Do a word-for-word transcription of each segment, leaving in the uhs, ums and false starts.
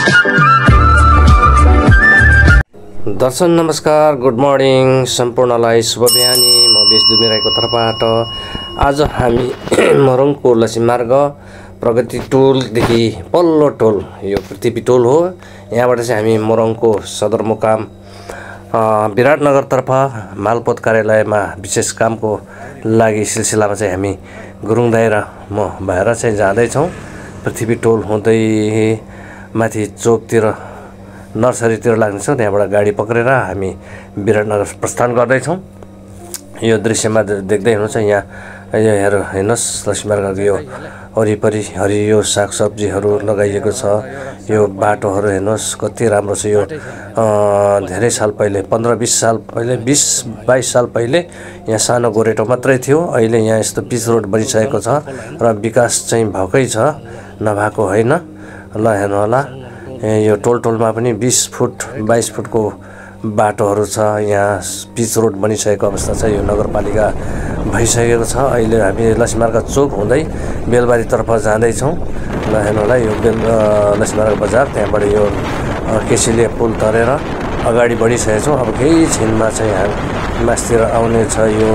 दर्शन नमस्कार, good morning सम्पूर्णलाई शुभ बिहानी। म बेस दुमिराईको तर्फबाट आज हामी मोरङको लसी मार्ग प्रगति टोलदेखि पल्लो टोल, यो पृथ्वी टोल हो। यहाँबाट चाहिँ हामी मोरङको सदरमुकाम विराटनगरतर्फ मालपोत कार्यालयमा विशेष कामको लागि सिलसिलामा चाहिँ हामी गुरुङ दाइ र म भएर चाहिँ जाँदैछौँ। पृथ्वी टोल हुँदै माथि चोकतिर नर्सरीतिर लाग्नेछौँ। त्यहाँबाट गाडी पक्रेर हामी विराटनगर प्रस्थान गर्दैछौँ। यो दृश्यमा देख्दै हुनुहुन्छ, यहाँ यो हेर हेर्नुहोस्, लक्ष्मी मार्गको यो वरिपरि हरियो सागसब्जीहरू लगाइएको छ। यो बाटोहरू हेर्नुहोस् कति राम्रो छ। यो धेरै साल पहिले, पन्ध्र बिस साल पहिले, बिस बाइस साल पहिले यहाँ सानो गोरेटो मात्रै थियो। अहिले यहाँ यस्तो पिच रोड बनिसकेको छ र विकास चाहिँ भएकै छ, नभएको होइन। ल हेर्नु होला, यो टोल टोलमा पनि बिस फुट बाइस फुटको बाटोहरू छ। यहाँ पिच रोड बनिसकेको अवस्था छ। यो नगरपालिका भइसकेको छ। अहिले हामी लक्ष्मीमार्ग चोक हुँदै बेलबारीतर्फ जाँदैछौँ। ल हेर्नु होला, यो बेल लक्ष्मीमार्ग बजार, त्यहाँबाट यो केसीले पुल तरेर अगाडि बढिसकेको छौँ। अब केही छिनमा चाहिँ हामी मासतिर आउने छ, यो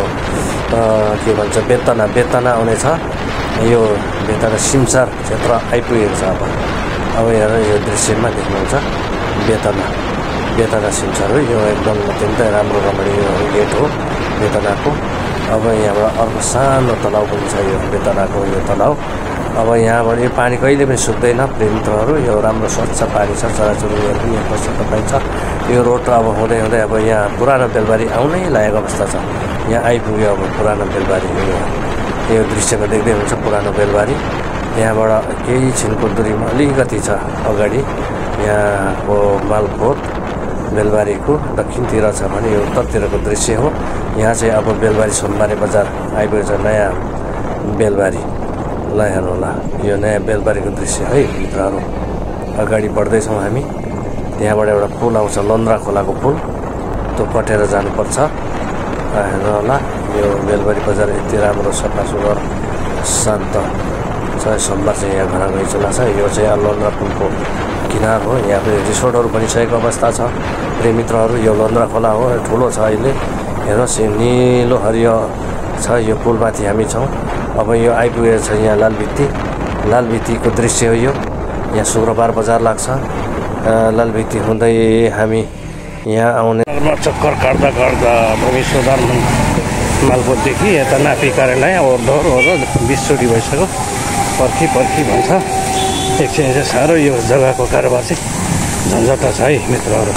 के भन्छ बेतना बेतना आउने छ। यो बेतना सिमसार क्षेत्र आइपुगेको छ। अब अब यहाँ यो दृश्यमा देख्नुहुन्छ बेतना बेतना सिमसार हो। यो एकदम अत्यन्तै राम्रो रमणीय गेट हो बेतनाको। अब यहाँबाट अर्को सानो तलाउ पनि छ, यो बेतनाको यो तलाउ। अब यहाँबाट यो पानी कहिले पनि सुक्दैन प्रेमित्रहरू। यो राम्रो स्वच्छ पानी छ, चराचुरुङ्गीहरू पनि यहाँ बस्न पाइन्छ। यो रोड अब हुँदै हुँदै अब यहाँ पुरानो बेलबारी आउनै लागेको अवस्था छ। यहाँ आइपुग्यो अब पुरानो बेलबारी। यो दृश्यमा देख्दै हुन्छ पुरानो बेलबारी। यहाँबाट केही छिनको दूरीमा अलिकति छ अगाडि यहाँको मालपोत बेलबारीको दक्षिणतिर छ भने यो उत्तरतिरको दृश्य हो। यहाँ चाहिँ अब बेलबारी सोमबारे बजार आइपुगेको छ, नयाँ बेलबारी। ल हेर्नु होला, यो नयाँ बेलबारीको दृश्य है मित्रहरू। अगाडि बढ्दैछौँ हामी। त्यहाँबाट एउटा पुल आउँछ, लन्द्रा खोलाको पुल, त्यो कटेर जानुपर्छ। हेर्नु होला, यो बेलबारी बजार यति राम्रो सफा सुग्घर शान्त छ। सोमबार चाहिँ यहाँ घना गइचला छ। यो चाहिँ लन्द्रा पुलको किनार हो। यहाँ पनि रिसोर्टहरू बनिसकेको अवस्था छ प्रेमित्रहरू। यो लन्द्रा खोला हो, ठुलो छ अहिले। हेर्नुहोस्, यो निलो हरियो छ। यो पुलमाथि हामी छौँ। अब यो आइपुगेको छ यहाँ लालभित्ती लालभित्तीको दृश्य हो यो। यहाँ शुक्रबार बजार लाग्छ। लालभित्ती हुँदै हामी यहाँ आउने चक्कर काट्दा काट्दा भूमि सुधार मालपोतदेखि यता नापी कार्यालय ओहोर ओहोर बिसचोटि भइसक्यो। पर्खी पर्खी भन्छ। एकछिन चाहिँ साह्रो यो जग्गाको कारोबार चाहिँ झन्झट छ है मित्रहरू।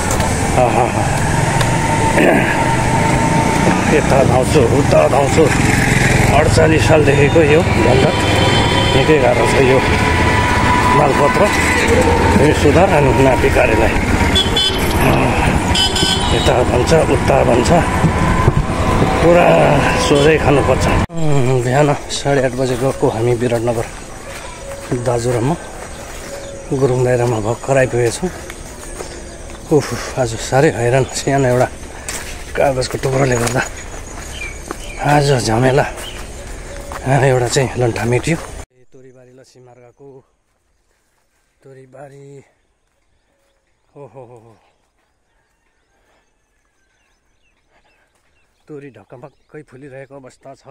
यता धाउँछु उता धाउँछु। अडचालिस सालदेखिको यो झन्झट निकै गाह्रो छ। यो मालपत्र भूमि सुधार अनि नापी कार्यालय, यता भन्छ उता भन्छ, पुरा सोझै खानुपर्छ। बिहान साढे आठ बजे गएको हामी विराटनगर दाजु र म गुरुङ दाइ र म भर्खर आइपुगेछौँ। उफ, आज साह्रै हैरान। सानो एउटा कागजको टुक्रोले गर्दा आज झमेला एउटा चाहिँ लन्ठा मेटियो। तोरीबारी लक्ष्मी मार्गको तोरीबारी। ओहो हो, तोरी ढकमक्कै फुलिरहेको अवस्था छ।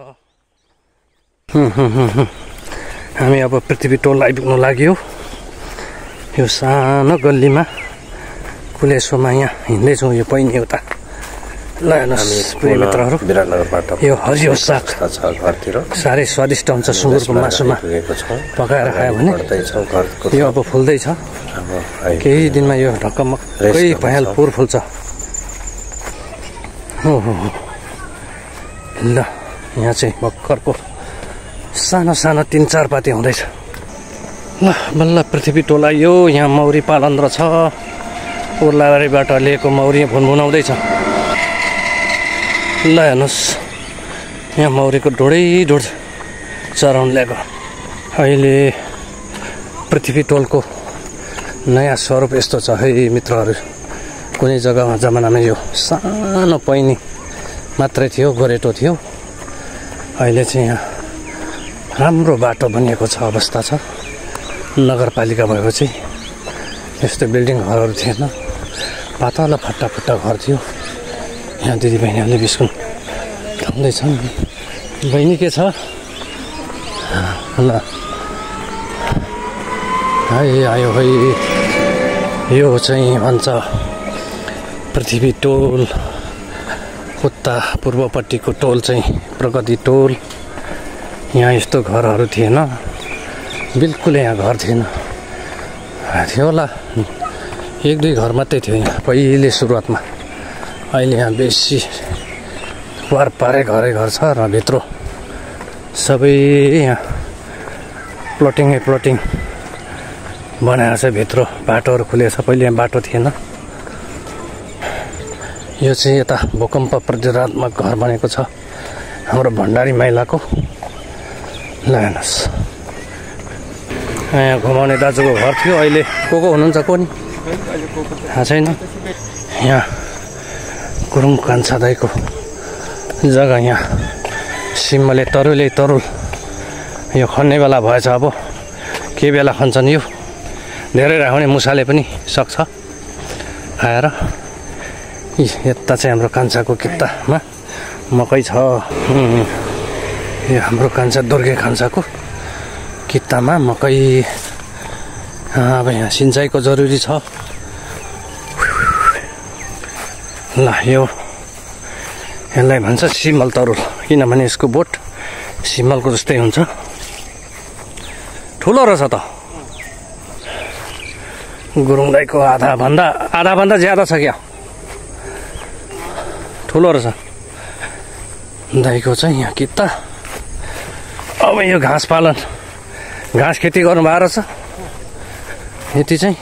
हामी अब पृथ्वी टोल आइपुग्नु लाग्यो। यो सानो गल्लीमा कुलेश्वरमा यहाँ हिँड्दैछौँ। यो पहिनी उता। ल हेर्नुहोस् मित्रहरू, विराटनगरबाट यो हरियो साग छ घरतिर। साह्रै स्वादिष्ट हुन्छ सुँगुरको मासुमा पकाएर खायो भने। यो अब फुल्दैछ। केही दिनमा यो ढकमक्कै भइहाल पुर फुल्छ। ओहो, ल यहाँ चाहिँ भर्खरको सानो सानो तिन चार पाती हुँदैछ। ल बल्ल पृथ्वी टोल आयो। यहाँ मौरी पालन्द्र छ। उर्लाबारीबाट लिएको मौरी भुनभुनाउँदैछ। ल हेर्नुहोस्, यहाँ मौरीको ढोडै ढोड चराउनु ल्याएको। अहिले पृथ्वी टोलको नयाँ स्वरूप यस्तो छ है मित्रहरू। कुनै जग्गामा जमानामा यो सानो पैनी मात्रै थियो, गोरेटो थियो। अहिले चाहिँ यहाँ राम्रो बाटो बनिएको छ अवस्था छ। नगरपालिका भएको चाहिँ यस्तो बिल्डिङ घरहरू थिएन, पातला फट्टा फुट्टा घर थियो। यहाँ दिदीबहिनीहरूले बिस्कुट खाँदैछन्। बहिनी के छ? ल है आयो है। यो चाहिँ भन्छ पृथ्वी टोल, उता पूर्वपट्टिको टोल चाहिँ प्रगति टोल। यहाँ यस्तो घरहरू थिएन, बिल्कुल यहाँ घर थिएन। थियो होला एक दुई घर मात्रै थियो यहाँ पहिले सुरुवातमा। अहिले यहाँ बेसी वारपारै घरै घर छ र भित्र सबै यहाँ प्लटिङै प्लटिङ बनाएर छ। भित्र बाटोहरू खुलेको छ, पहिले यहाँ बाटो थिएन। यो चाहिँ यता भूकम्प प्रतिरोधात्मक घर बनेको छ हाम्रो भण्डारी महिलाको। ल हेर्नुहोस्, यहाँ घुमाउने दाजुको घर थियो। अहिले को को हुनुहुन्छ? को नि थाहा छैन। यहाँ गुरुङ कान्छा दाईको जग्गा। यहाँ सिम्मले तरुलै तरुल यो खन्ने बेला भएछ। अब के बेला खन्छन् यो? धेरै राख्ने मुसाले पनि सक्छ खाएर। यता चाहिँ हाम्रो कान्छाको कित्तामा मकै छ। यो हाम्रो कान्छा दुर्गे कान्छाको कित्तामा मकै। अब यहाँ सिँचाइको जरुरी छ। ल यो यसलाई भन्छ सिमल तरुल, किनभने यसको बोट सिमलको जस्तै हुन्छ। ठुलो रहेछ त। गुरुङ दाईको आधा भन्दा आधा भन्दा ज्यादा छ क्या, ठुलो रहेछ दाईको चाहिँ यहाँ कित्ता। अब यो घाँस पालन, घाँस खेती गर्नुभएको रहेछ। यति चाहिँ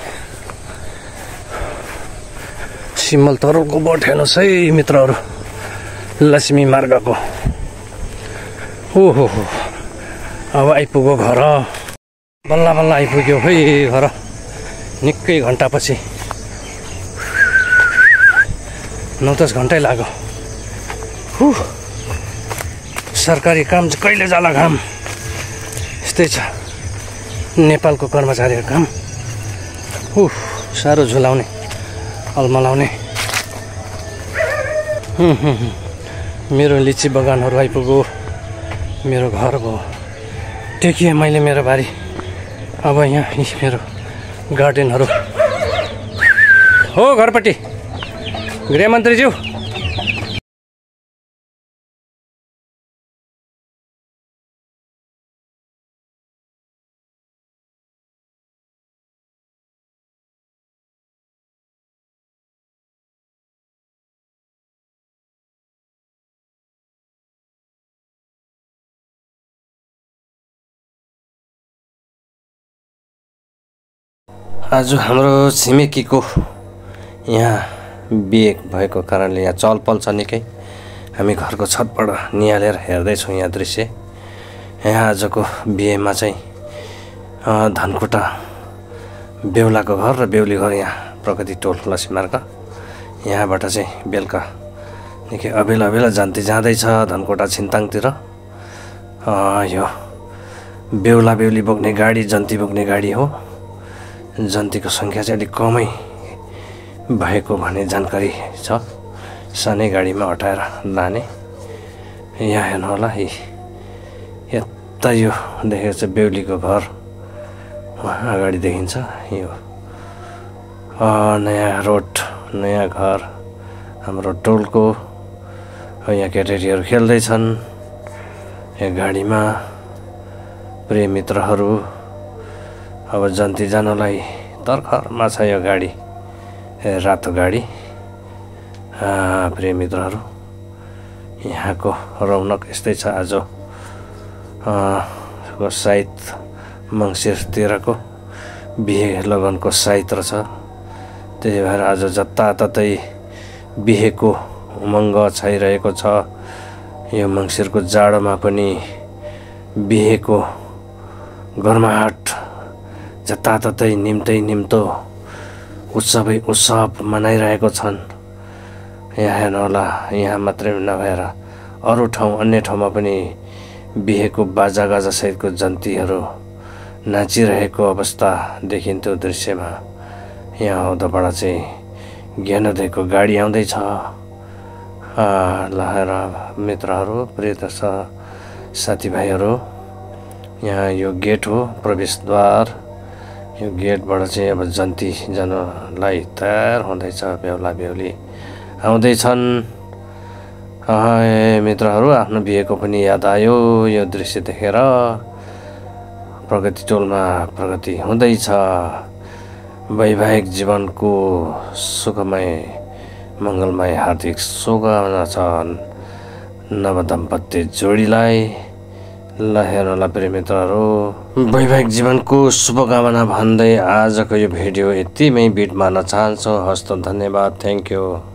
सिमल तरुलको बोट हेर्नुहोस् है मित्रहरू, लक्ष्मी मार्गको। ओहो हो, अब आइपुग्यो घर। बल्ल बल्ल आइपुग्यो है घर, निकै घन्टापछि। नौ दस घन्टै लाग्यो। हु सरकारी काम चाहिँ कहिले जाला घाम, यस्तै छ नेपालको कर्मचारीहरूको काम। हु साह्रो झुलाउने अलमलाउने। मेरो लिची बगानहरू आइपुग्यो, मेरो घर भयो। टेकिएँ मैले मेरो बारी। अब यहाँ मेरो गार्डनहरू हो। घरपट्टि गृहमन्त्रीज्यू, आज हाम्रो छिमेकीको यहाँ बिहे भएको कारणले यहाँ चहलपहल छ निकै। हामी घरको छतबाट निहालेर हेर्दैछौँ यहाँ दृश्य। यहाँ आजको बिहेमा चाहिँ धनकुटा बेहुलाको घर र बेहुली घर यहाँ प्रगति टोल लक्ष्मी मार्ग। यहाँबाट चाहिँ बेलुका निकै अबेला अबेला जान्ती जाँदैछ धनकुटा छिन्ताङतिर। यो बेहुला बेहुली बोक्ने गाडी जन्ती बोक्ने गाडी हो। जन्तीको सङ्ख्या चाहिँ अलिक कमै भएको भन्ने जानकारी छ। सानै गाडीमा अटाएर लाने। यहाँ हेर्नु होला, यता यो देखेको चाहिँ बेहुलीको घर अगाडि देखिन्छ। यो नयाँ रोड, नयाँ घर हाम्रो टोलको। यहाँ केटाकेटीहरू खेल्दैछन् यहाँ गाडीमा। प्रिय मित्रहरू, अब जन्ती जानलाई तर्खरमा छ यो गाडी, रातो गाडी। प्रिय मित्रहरू, यहाँको रौनक यस्तै छ। आज सायद मङ्सिरतिरको बिहे लगनको साइत रहेछ। त्यही भएर आज जताततै बिहेको उमङ्ग छाइरहेको छ। यो मङ्सिरको जाडोमा पनि बिहेको गर्माहट जताततै निम्तै निम्तो उत्सवै उत्सव मनाइरहेको छन्। यहाँ हेर्नु होला, यहाँ मात्रै नभएर अरू ठाउँ अन्य ठाउँमा पनि बिहेको बाजागाजासहितको जन्तीहरू नाचिरहेको अवस्था देखिन्थ्यो दृश्यमा। यहाँ आउँदाबाट चाहिँ ज्ञानोदयको गाडी आउँदैछ। लहर मित्रहरू, प्रिय साथीभाइहरू, यहाँ यो गेट हो, प्रवेशद्वार। यो गेटबाट चाहिँ अब जन्ती जानलाई तयार हुँदैछ। बेहुला बेहुली आउँदैछन्। मित्रहरू, आफ्नो बिहेको पनि याद आयो यो दृश्य देखेर। प्रगति टोलमा प्रगति हुँदैछ। वैवाहिक जीवनको सुखमय मङ्गलमय हार्दिक शुभकामना छन् नवदम्पत्ति जोडीलाई। ल हेर्नुहोला प्रिय मित्रहरू, वैवाहिक जीवनको शुभकामना भन्दै आजको यो भिडियो यतिमै बिट मार्न चाहन्छु। हस्त धन्यवाद, थ्याङ्क यू।